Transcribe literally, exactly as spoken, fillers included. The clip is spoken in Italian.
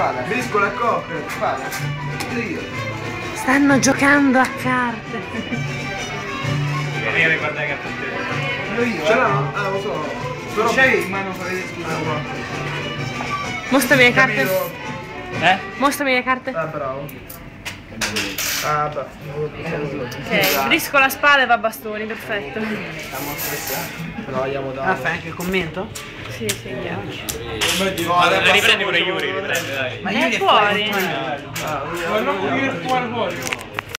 Spada. Briscola e cocca. Spada. Stanno giocando a carte. Io guarda che Io io. Ce l'hanno? Ah, lo so. Però c'hai in mano fare scusa. Mostrami le carte. Eh? Mostrami le carte. Ah, bravo. Ah, beh. Ok, briscola, spada e va a bastoni, perfetto. Proviamo da. Ah, fai anche il commento? Sì, sì, chiaro. Riprendi pure Yuri, riprendi dai. Ma è fuori. Ma non fuori fuori.